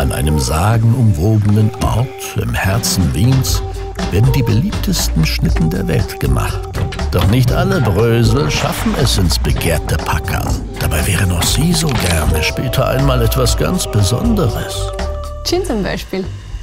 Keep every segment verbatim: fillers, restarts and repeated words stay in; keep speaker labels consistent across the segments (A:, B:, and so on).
A: An einem sagenumwobenen Ort im Herzen Wiens werden die beliebtesten Schnitten der Welt gemacht. Doch nicht alle Brösel schaffen es ins begehrte Packerl. Dabei wären auch Sie so gerne später einmal etwas ganz Besonderes.
B: Gin zum Beispiel.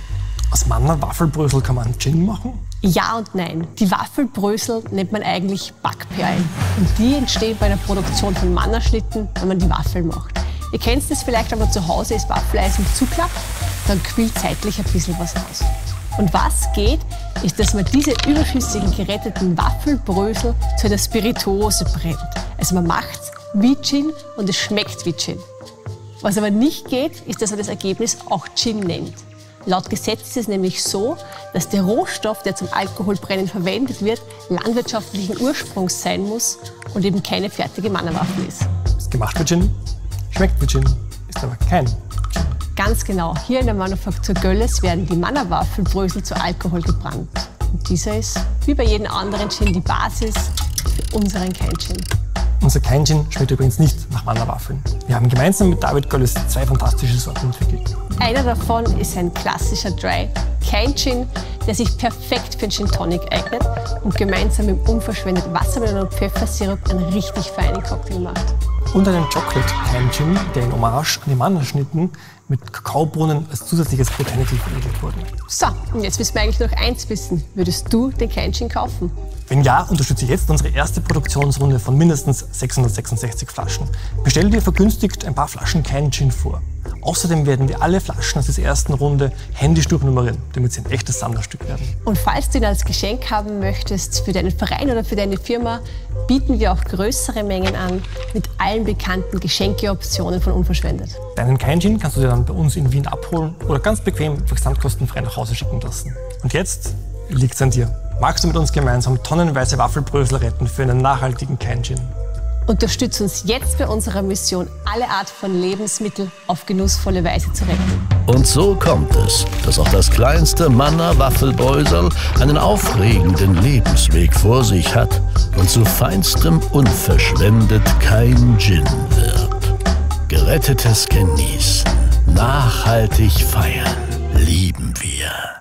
C: Aus Manner Waffelbrösel kann man Gin machen?
B: Ja und nein. Die Waffelbrösel nennt man eigentlich Backperlen. Und die entstehen bei der Produktion von Mannerschnitten, wenn man die Waffeln macht. Ihr kennt es vielleicht, wenn man zu Hause das Waffeleisen zuklappt, dann quillt seitlich ein bisschen was raus. Und was geht, ist, dass man diese überschüssigen geretteten Waffelbrösel zu einer Spirituose brennt. Also man macht's wie Gin und es schmeckt wie Gin. Was aber nicht geht, ist, dass man das Ergebnis auch Gin nennt. Laut Gesetz ist es nämlich so, dass der Rohstoff, der zum Alkoholbrennen verwendet wird, landwirtschaftlichen Ursprungs sein muss und eben keine fertige Mannerwaffel ist.
C: Ist gemacht wie Gin, schmeckt wie Gin, ist aber kein Gin.
B: Ganz genau. Hier in der Manufaktur Görlitz werden die Mannerwaffelbrösel zu Alkohol gebrannt. Und dieser ist, wie bei jedem anderen Gin, die Basis für unseren Kein-Gin.
C: Unser Kein-Gin schmeckt übrigens nicht nach Mannerwaffeln. Wir haben gemeinsam mit David Görlitz zwei fantastische Sorten entwickelt.
B: Einer davon ist ein klassischer Dry Kein-Gin, der sich perfekt für einen Gin Tonic eignet und gemeinsam mit unverschwendeten Wassermelone und Pfeffersirup einen richtig feinen Cocktail macht.
C: Und einen Chocolate Kein-Gin, der in Hommage an die Mannerschnitten mit Kakaobohnen als zusätzliches Botanicals veredelt wurde.
B: So, und jetzt müssen wir eigentlich noch eins wissen. Würdest du den Kein-Gin kaufen?
C: Wenn ja, unterstütze jetzt unsere erste Produktionsrunde von mindestens sechshundertsechsundsechzig Flaschen. Bestell dir vergünstigt ein paar Flaschen Kein-Gin vor. Außerdem werden wir alle Flaschen aus dieser ersten Runde händisch durchnummerieren, damit sie ein echtes Sammlerstück werden.
B: Und falls du ihn als Geschenk haben möchtest für deinen Verein oder für deine Firma, bieten wir auch größere Mengen an mit allen bekannten Geschenkeoptionen von Unverschwendet.
C: Deinen Kein-Gin kannst du dir dann bei uns in Wien abholen oder ganz bequem versandkostenfrei nach Hause schicken lassen. Und jetzt liegt's an dir. Magst du mit uns gemeinsam tonnenweise Waffelbrösel retten für einen nachhaltigen Kein-Gin?
B: Unterstütz uns jetzt bei unserer Mission, alle Art von Lebensmitteln auf genussvolle Weise zu retten.
A: Und so kommt es, dass auch das kleinste Manner Waffelbrösel einen aufregenden Lebensweg vor sich hat und zu feinstem unverschwendet kein Gin wird. Gerettetes Genießen, nachhaltig feiern, lieben wir.